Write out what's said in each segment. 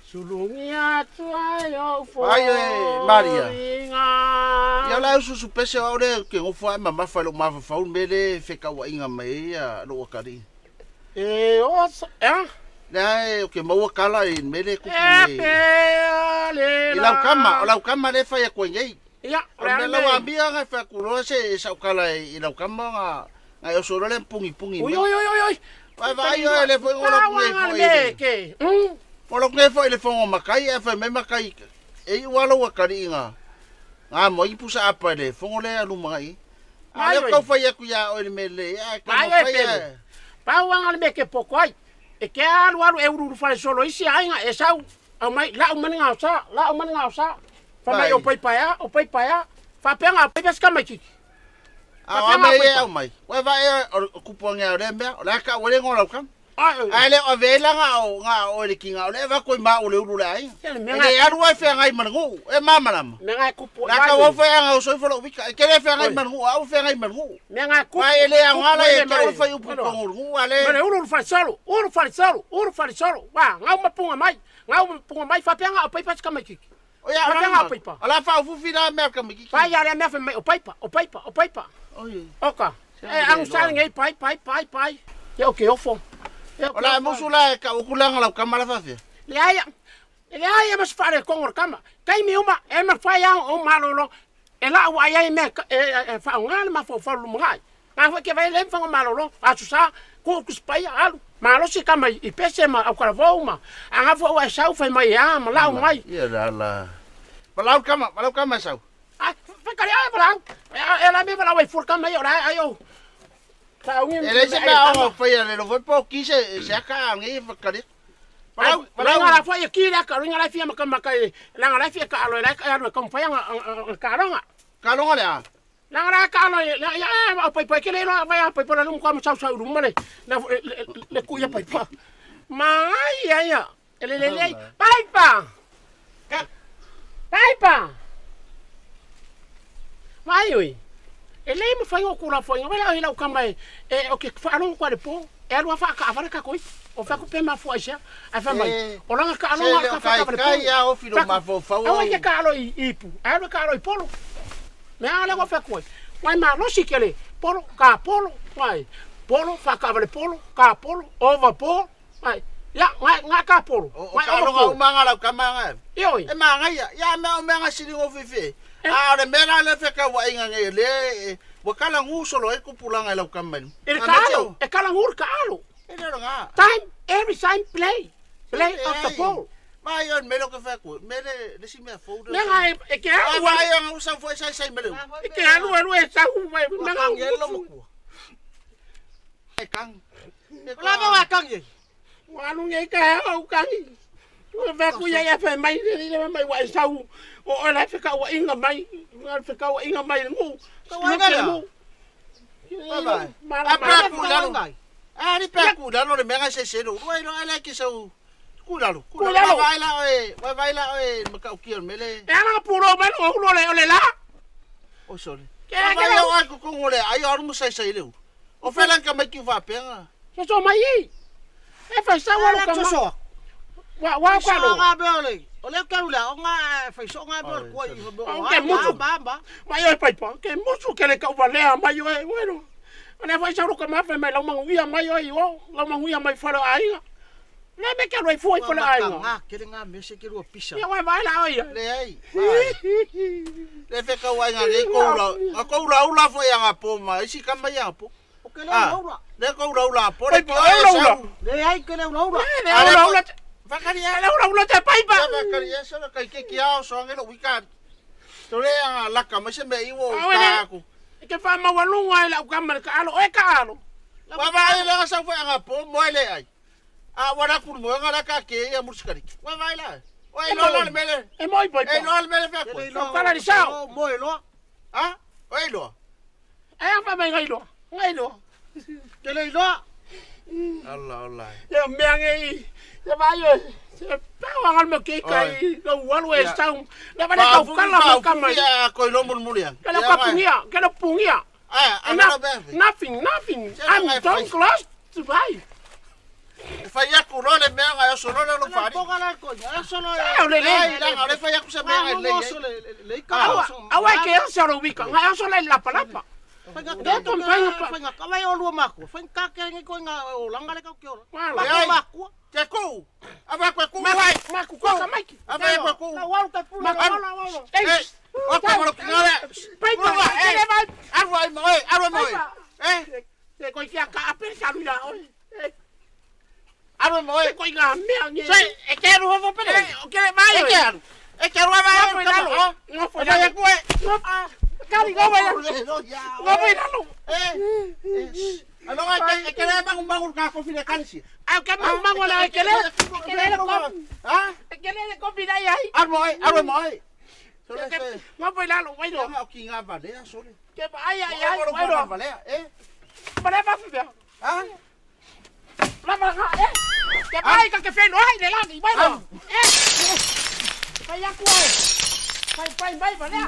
Sulungia tuai o fo. Ai Maria. Ya la su pese ore ke ngo fa mama fa lo ma fa un mele fe ka wa inga mai ya lo kari. O Na ke mo kala in mele ku ni. Ila kama le fa ya ko ngai. Ya, ora la wa bia nga fa ku lo se sa kala ila kama nga yo so le pungi. Oi. Vai yo le fo ngolo ke. Olo ke fo le fongo makai e fa me makai e wala wa karinga nga mo i pusa apa le fongo le alu mai ale ko fa ya ku ya o le mele ya ka fa ya pa wanga le ke pokoi e ke alu e uru fa solo isi ainga e sau au mai la umani nga sa fa mai o paipa ya fa penga paipa ska mai ki mai wa va e ku ponga le me la ka wele ngolo kan ale o vela nga o le kinga o le va ko ma o le uru lai e aru ai fe ngai mangu e mama lam me ngai kupo la ka wo fe nga o so fo lo vika ke le fe ngai mangu au fe ngai mangu me ngai kupo ai le ngala e ke o fe u pu ngu ale me uru fa solo wa nga mapunga mai fa penga o paipa ska mai ki o ya penga paipa ala fa fu fina me ka mi ki fa ya le me fa o paipa oi oka ang sa ngai pai ya o ke ofo. Ola musula ka ukulanga la kamera fa fe. Ya mas fare con kama. Kai mi uma e ma fa ya o malolo. E la wa ya me fa ngal ma fo lu ngai. Nga fa ke vai le fa malolo. Asusa ko ku spai alu. Malo si kama I pese ma au kara voma. Anga fo wa sau fa mai ya ma la mai. Ya la. Balau kama sau. Fa kari ai balau. E la me balau ai fur kama yo ra ayo. Ele se ba o fa ya le lo po ki se ka ngi fa kari. Balau ngala fa ya ki la ka ngala fi ma kama kai. La ngala fi ka alo la ka no kom fa ya ka ronga. Ka ronga le. La ngala ka no ya pa ke le no va ya pa por no ko sa ru male. Le ku ya pa. Mai ya. Le. Paipa. Mai oi. Ele me fai o kura foi, vai lá o cambai. O que falam com depo, ela fa ka avara ka koi. O fa ku pe ma fo asia, a fa mai. O langa ka alo ka fa ka ka ya o filo ma fo fa. O que ka alo ipu, alo ka alo polo. Me ala go fa koi. Vai ma no si kele, polo, vai. Polo fa ka avara polo, ka polo, over polo. Vai. Ya, nga ka polo. Vai o manga la kamanga. Yo. E manga ya me o manga sili go fifi. Le mera le fe ka wa inga nge le wa kala ngu solo e kupulanga la kammen. E kala ngur ka alo. E le nga. Time every time play of the ball. Ma yo me lo ka fa ku. Me le si me fo. Le nga e ke wa yo nga usa fo sai me le. E ke alo e sa u me nga ngelo mo ku. E kang. La ba kang ye. Wa lu nge ka o kang. Ve ku ya fa mai mai wa sa u. O la fika wa inga mai, fika wa inga mai ngu. Ngala. Apa kulalo. Ni pa kulalo le mega se se lo. Oi no ala ki so. Kulalo. Vai la oi, maka ukion mele. Ana puro mai o lo le la. O sorry. Vai yo ai ku ngole, ai or mo sai le. O felan ka mai ki va penga. So mai. E fa sa wa ka so. Wa kwalo. Nga bele. Ole karula nga fa so nga bele ko I ho ba. Mai oi paipa, ke musu ke le ka wa le mai oi bueno. Ana fa sa ro ka ma fa mai la manguia mai oi o, la manguia mai fa ai. Le me ke ro foi fa ai. Nga ke nga me se ke ro pisa. Ya wa vai la oi. Le ai. Le fe ka wa nga le ko la fo ya nga po ma, isi ka mai ya po. O ke le ora. Le ko la po le. Le ai ke le ora. Le Vakaria ula te paipa. Vakaria so kai ke kia so ngelo weekend. Tole la kama se me iwo ta ku. Ke fa ma walunga ila kamera ka alo e ka alo. Wa ba ila sa fa nga po mo ile ai. Wara ku mo nga la ka ke ya muskari. Wa ba ila. Oi lo mele. E moi paipa. E lo mele fa ku. No kala di sao. Mo lo. Oi lo. Fa mai ngai lo. Ke le lo. Allah. Ya me ngai. Ya vai. Pa wangal me ke kai lo walu e sang. La ba ka kala ma kama. Ya ko lo mulia. Kala ka pungia. Nothing. I'm so close to buy. Fai aku lo le mea nga solo le lo fari. Poka la ko, ya solo. le La le fai aku se mea le. Le ka. Awa ke solo wika, nga solo la palapa. Dentro fai ka vai o lu mako. Fai ka ke ngi ko nga o langa le ka ke o. Mako. Te ku. Ava ku ku. Maku ko ka maiki. Ava ku ku. La wa ka pula. O ka mo kinga. Paipa, Arwa mo. Te ko kia ka apel ka mira. Arwa mo. Te ko nga mea ngi. Sai, e quero ovo pele. O ke mai. E queroava. No foi Vai ku. Kali go vai. Go vai lalo. Ano nga e quero bangun ka ko fine kansi. Au ke mango la ke le. Ke le ko. Ha? Ke le ko bida ai. Arwa mo. Go vai lalo, vai do. Nga kinga vale sole. Ke ai, vai do. Vale, Para ba fia. Ha? Lama ka ke pai ka ke fe no ai de la ni vai do. Vai aku ai. Vai, vai.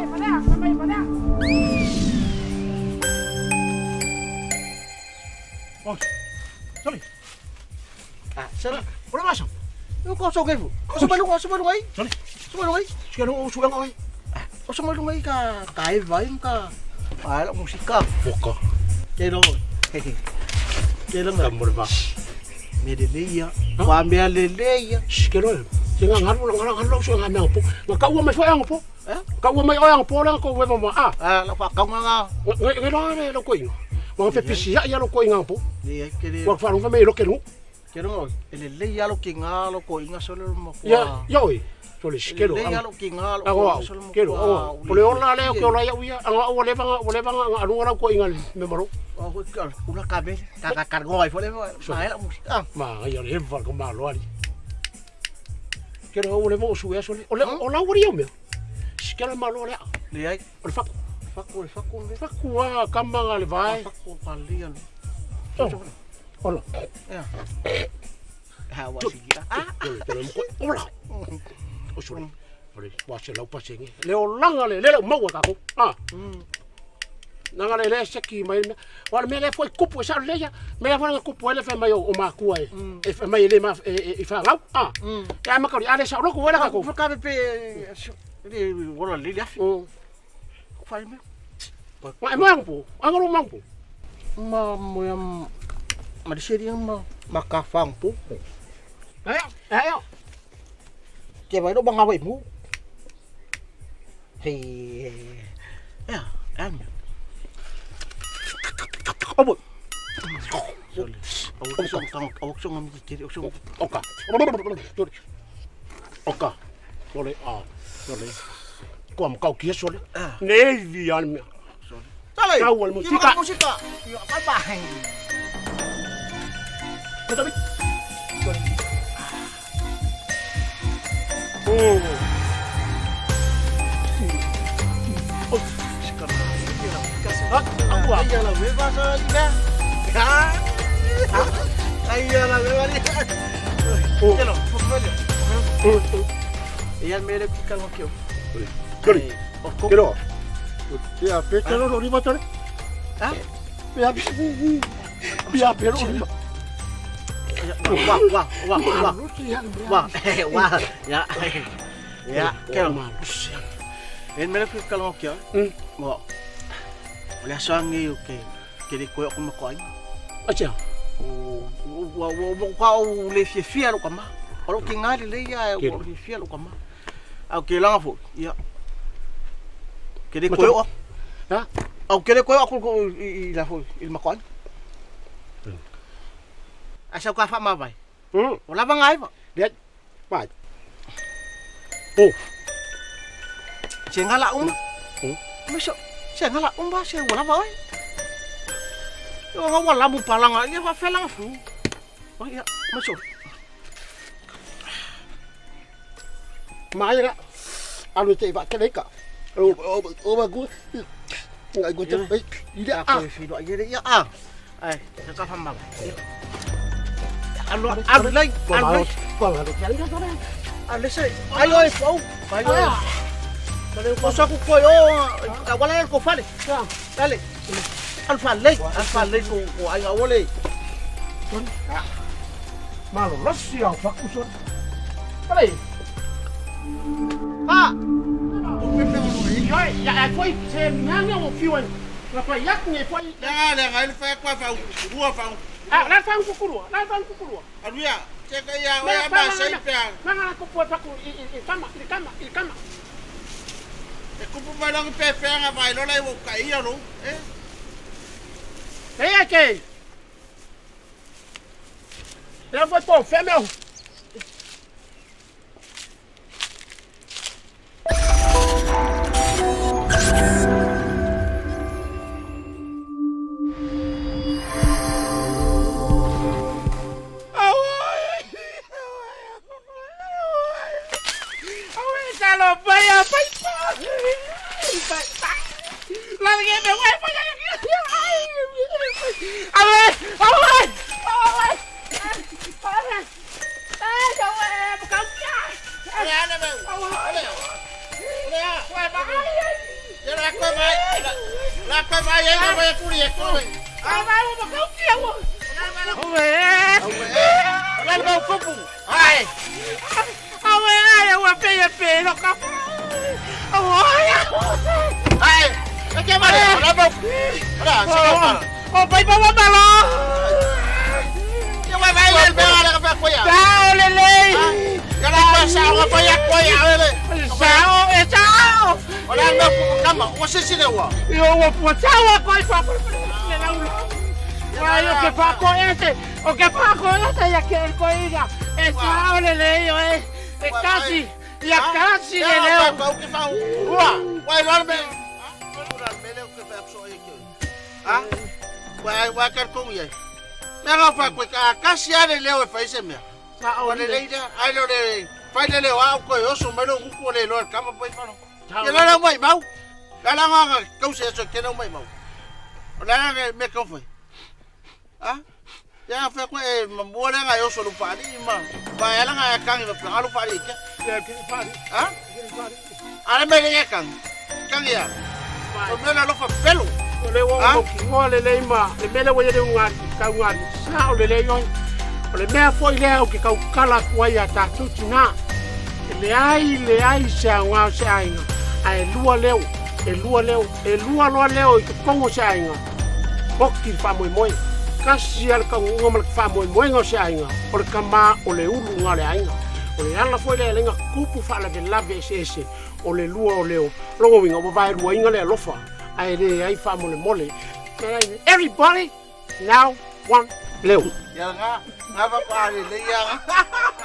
Oh, sorry. Sala. Ora masuk. Ko so ke fu. So balu ai. Sorry. So balu ai. Sekarang sudah ai. So balu ai ka kai vai ka. Ala musika. Boka. Kelo. Kelo Gambar ba. Medeleia. Kwambia leleia. Sekarang. Singa ngalo so ngame po. Ngakau mai foi ang po. Kau mai ang po lang ko wewa ma. La fa ka nga. Ngai lo koinga. Mo fe pisia ya lo koinga po. Ni kele. Wa fa lo me lo kenu. Kelo leleia lo kinga lo koinga solo mo. Ya, yoi. Sole skelo. Leleia lo kinga lo solo mo. Kelo. Pole ona le ko la ya uya. Anga o le banga anu ora koinga me maro. Oh, ula kabe. Ka cargo ai fole. Mai la musika. Ma ya le va ko malo ali. Kero o le mo suya sole. O la uri o me. Skelo malo le. Le ai. O faku. Faku wa kamba le vai. Faku palian. Hola. Ya. Hawa sigira. Hola. O sole. Ore, wa se lau pasengi. Le o langa le mau ka ko. Nanga le seki mai. Wa me le foi kupu sa le ya. Me fa nga kupu le fa mai o ma ku ai. E fa mai le ma e fa ngau. Ya ma ka ri ale sa ro ko wala ka ko. Fa ka pe ni wala le ya. Fa me. Wa mampu. Angolo mampu. Mo yam madiseri ma ka fang pu. Ayo. Ke vai do banga vai mu. Hei. Ya, am. Obo. Awak ngam kiri oka. Oka. Sole sole. Kom kau kia sole. Nevi an. Sale. Kau al musika. Yo apa hang. Tapi. Aku aja lah bebas aja. Ayo lah bebas. Chalo, follow. Iyan mere kikal mo kyo. Kiri. Kiro. Ya, pero lo riba tare. Ha? Ya, pero riba. Wah. Ya. Ya, kero. Iyan mere kikal mo kyo. Mo. Olha só ngi que de coio como coi. Acha. O qual le fia lo kama. Olo que ngali le ya o le fia lo kama. Au que lá fo. Ya. Que de coio. Ha? Au que de coio aku i la fo il ma coi. Asa ka fa ma vai. Ola bang ai ba. Dia. Pai. Oh. Cengala Masuk. Saya ngalah umba saya wala ba oi. Yo wala mu palang ya fa felang fu. Oh ya, masuk. Mai ra. Anu te ba kele ka. O ba gu. Ngai gu te bai. Ida aku fi do ya Ai, ka fa ma. Anu lai. Ko ada jalan ka ora. Anu sai. Ayo au. Ayo. Cosa ku koyo wala ko fale. Dale. Alfa lei ko ai wole. Malo losi au fakuso. Pare. Ah, Yoi, ya foi se nanga o fiwa. La foi yak ne foi. Le ngai fa kwa fa rua fa. Ah, la fa kukurua, la fa kukurua. Aluia, cheka ya wa ba sai pa. Manga ko po fa ku kama. E kupu mai lang pe nga vai lo lai wo kai ya lo. Hey, okay. La foi po fe meu. Kalau bayar Paipa, lagi ada wifi yang awet, bukan oh, Paipa malo. Yang vai le bela ka fa ko ya. Sao lele. Kana pa sao ka fa ya ko ya le. Sao. Ora no kama, o se se de wa. Yo wo po sao ko fa ko. Ay, o que fa ko ese. O que fa ko ese ya que el ko ira. Sao lele yo casi. Ya casi lele. O que fa. Vai lá me. Ah? Wa ka ko ye. Nga fa ko ka kasiane leo e faise me. Sa o le leida, ai lo le. Fai le wa ko yo so me lo ku le lo kama pai fa no. Ke la mai mau. La nga ka se so ke no mai mau. La nga me ko foi. Ah? Ya fa ko e mo le nga yo so lu fa di ma. Ba ya la nga ka ngi pa lu fa di ke. Ke fa di. Ah? Ara me le kan. Kan ya. O me la lo fa pelo. Ole wo mo le Leuma, le mele wo yede unga ka unga sa ole le yo. Ole me foi le o ke ka kala kwa ya ta tutina. Le ai sa nga sa inga. Ai lua leo, e lua leo ke kongo sa inga. Bokki fa moi. Kasi al ka ngoma fa moi ngo sa inga. Ole kama ole ulu nga le inga. Ole ala foi le nga kupu fa la de lave ese. Ole lua o leo. Longo winga bo vai rua inga le lofa. I family mole. Everybody now want Leo. Ya nga ba pa le ya.